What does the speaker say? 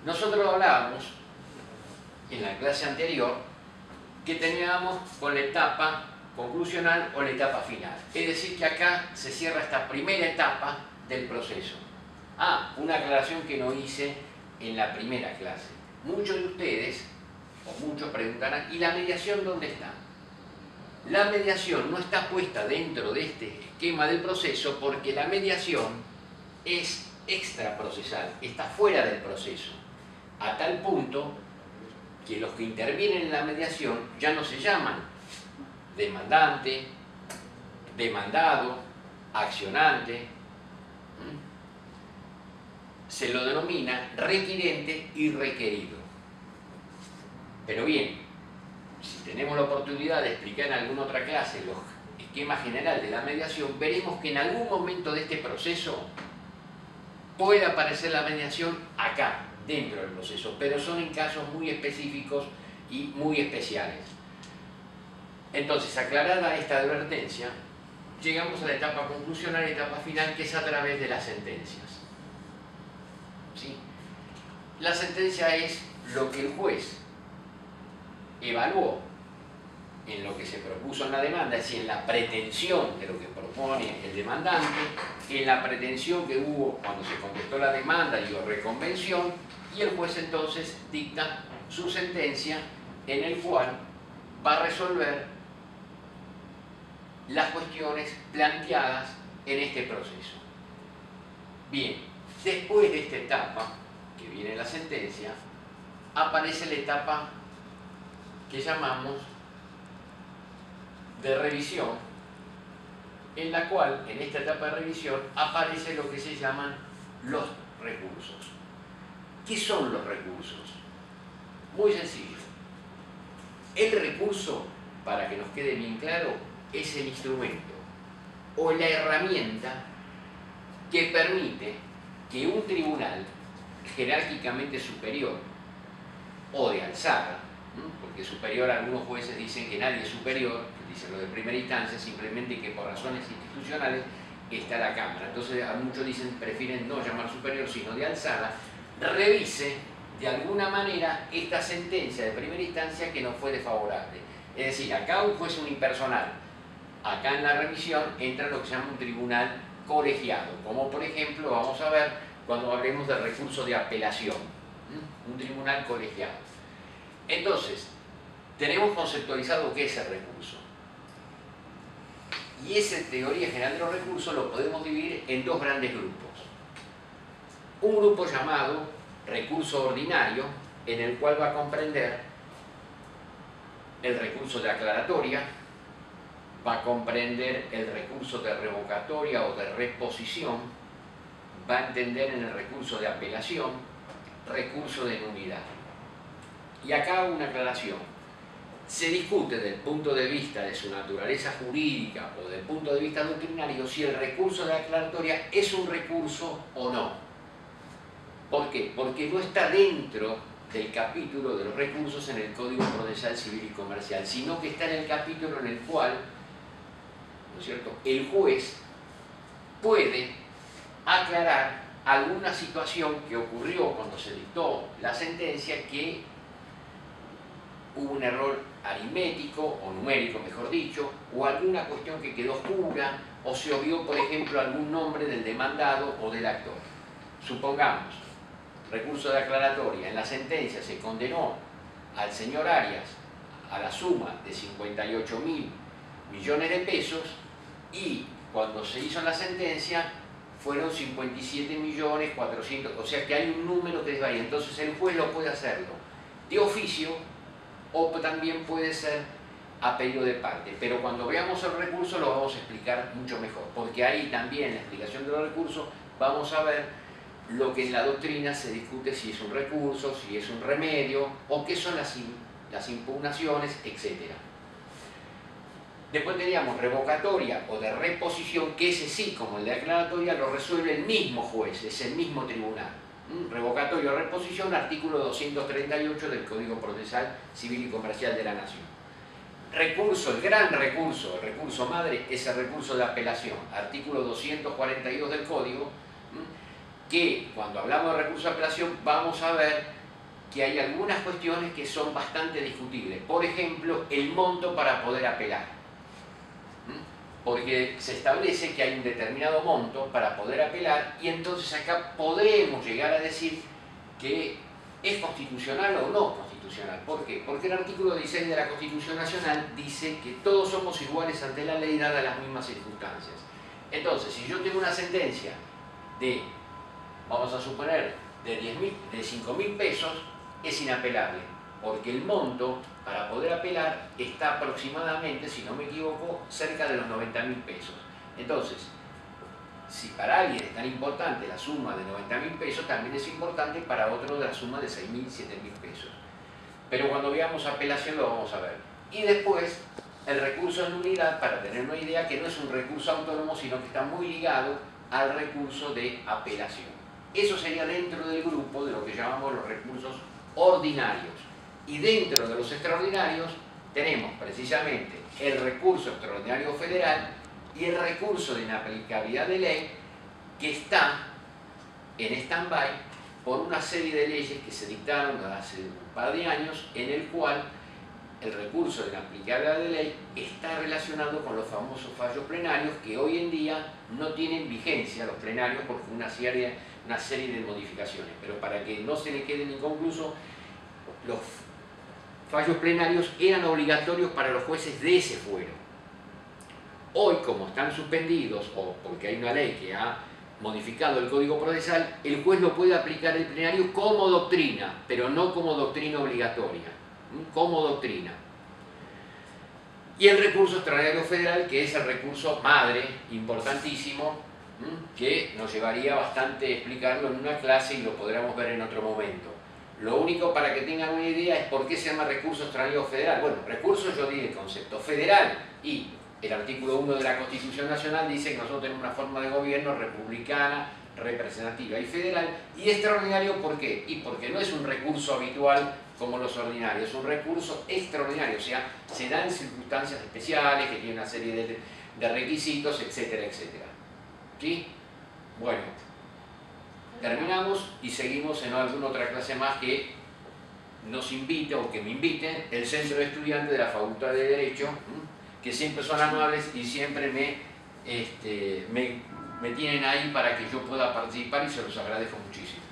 Nosotros hablábamos en la clase anterior que teníamos con la etapa conclusional o la etapa final. Es decir, que acá se cierra esta primera etapa del proceso. Una aclaración que no hice en la primera clase. Muchos de ustedes, o muchos preguntarán, ¿y la mediación dónde está? La mediación no está puesta dentro de este esquema del proceso porque la mediación es extraprocesal, está fuera del proceso, a tal punto que los que intervienen en la mediación ya no se llaman demandante, demandado, accionante, se lo denomina requirente y requerido. Pero bien, si tenemos la oportunidad de explicar en alguna otra clase los esquemas generales de la mediación, veremos que en algún momento de este proceso puede aparecer la mediación acá, dentro del proceso, pero son en casos muy específicos y muy especiales. Entonces, aclarada esta advertencia, llegamos a la etapa conclusional y etapa final, que es a través de las sentencias. ¿Sí? La sentencia es lo que el juez evaluó en lo que se propuso en la demanda, es decir, en la pretensión de lo que propone el demandante, en la pretensión que hubo cuando se contestó la demanda y o reconvención, y el juez entonces dicta su sentencia en el cual va a resolver las cuestiones planteadas en este proceso. Bien, después de esta etapa, que viene la sentencia, aparece la etapa que llamamos de revisión, en la cual, en esta etapa de revisión, aparece lo que se llaman los recursos. ¿Qué son los recursos? Muy sencillo. El recurso, para que nos quede bien claro, es el instrumento o la herramienta que permite que un tribunal jerárquicamente superior o de alzada, porque superior algunos jueces dicen que nadie es superior, dicen lo de primera instancia, simplemente que por razones institucionales está la Cámara. Entonces a muchos prefieren no llamar superior sino de alzada, revise de alguna manera esta sentencia de primera instancia que no fue desfavorable. Es decir, acá un juez unipersonal, acá en la revisión entra lo que se llama un tribunal colegiado, como por ejemplo vamos a ver cuando hablemos del recurso de apelación, un tribunal colegiado. Entonces, tenemos conceptualizado qué es el recurso. Y esa teoría general de los recursos lo podemos dividir en dos grandes grupos. Un grupo llamado recurso ordinario, en el cual va a comprender el recurso de aclaratoria, va a comprender el recurso de revocatoria o de reposición, va a entender en el recurso de apelación, recurso de nulidad. Y acá una aclaración. Se discute desde el punto de vista de su naturaleza jurídica o desde el punto de vista doctrinario si el recurso de aclaratoria es un recurso o no. ¿Por qué? Porque no está dentro del capítulo de los recursos en el Código Procesal Civil y Comercial, sino que está en el capítulo en el cual, ¿no es cierto?, el juez puede aclarar alguna situación que ocurrió cuando se dictó la sentencia, que hubo un error aritmético o numérico, mejor dicho, o alguna cuestión que quedó oscura, o se obvió, por ejemplo, algún nombre del demandado o del actor. Supongamos, recurso de aclaratoria, en la sentencia se condenó al señor Arias a la suma de 58.000 millones de pesos y cuando se hizo la sentencia fueron 57.400.000, o sea que hay un número que desvaría. Entonces el juez lo puede hacerlo de oficio o también puede ser a pedido de parte, pero cuando veamos el recurso lo vamos a explicar mucho mejor, porque ahí también en la explicación de los recursos vamos a ver lo que en la doctrina se discute, si es un recurso, si es un remedio, o qué son las impugnaciones, etc. Después teníamos revocatoria o de reposición, que ese sí, como el de aclaratoria, lo resuelve el mismo juez, es el mismo tribunal. Revocatoria o reposición, artículo 238 del Código Procesal Civil y Comercial de la Nación. Recurso, el gran recurso, el recurso madre, es el recurso de apelación, artículo 242 del Código, que cuando hablamos de recurso de apelación vamos a ver que hay algunas cuestiones que son bastante discutibles. Por ejemplo, el monto para poder apelar. Porque se establece que hay un determinado monto para poder apelar y entonces acá podemos llegar a decir que es constitucional o no constitucional. ¿Por qué? Porque el artículo 16 de la Constitución Nacional dice que todos somos iguales ante la ley dadas las mismas circunstancias. Entonces, si yo tengo una sentencia de, vamos a suponer, de 5.000 pesos, es inapelable, porque el monto para poder apelar está aproximadamente, si no me equivoco, cerca de los 90.000 pesos. Entonces, si para alguien es tan importante la suma de 90.000 pesos, también es importante para otro la suma de 6.000, 7.000 pesos. Pero cuando veamos apelación lo vamos a ver. Y después, el recurso de nulidad, para tener una idea, que no es un recurso autónomo, sino que está muy ligado al recurso de apelación. Eso sería dentro del grupo de lo que llamamos los recursos ordinarios. Y dentro de los extraordinarios tenemos precisamente el recurso extraordinario federal y el recurso de inaplicabilidad de ley, que está en stand-by por una serie de leyes que se dictaron hace un par de años, en el cual el recurso de inaplicabilidad de ley está relacionado con los famosos fallos plenarios, que hoy en día no tienen vigencia los plenarios por una serie de modificaciones. Pero para que no se le queden inconclusos, los fallos plenarios eran obligatorios para los jueces de ese fuero. Hoy, como están suspendidos, o porque hay una ley que ha modificado el Código Procesal, el juez lo puede aplicar el plenario como doctrina, pero no como doctrina obligatoria, como doctrina. Y el recurso extraordinario federal, que es el recurso madre, importantísimo, que nos llevaría bastante explicarlo en una clase y lo podremos ver en otro momento. Lo único, para que tengan una idea, es por qué se llama recurso extraordinario federal. Bueno, recurso, yo di el concepto federal, y el artículo 1 de la Constitución Nacional dice que nosotros tenemos una forma de gobierno republicana, representativa y federal. Y extraordinario, ¿por qué? Y porque no es un recurso habitual como los ordinarios, es un recurso extraordinario, o sea, se da en circunstancias especiales, que tienen una serie de requisitos, etcétera, etcétera. ¿Sí? Bueno, terminamos y seguimos en alguna otra clase más que nos invite, o que me inviten, el Centro de Estudiantes de la Facultad de Derecho, que siempre son amables y siempre me tienen ahí para que yo pueda participar, y se los agradezco muchísimo.